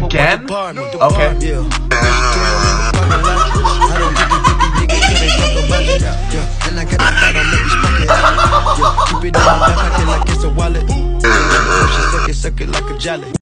Again? Okay. And I got the thought I'll make you smoke it. Keep it in my back pocket like it's a wallet. She suck it like a jelly.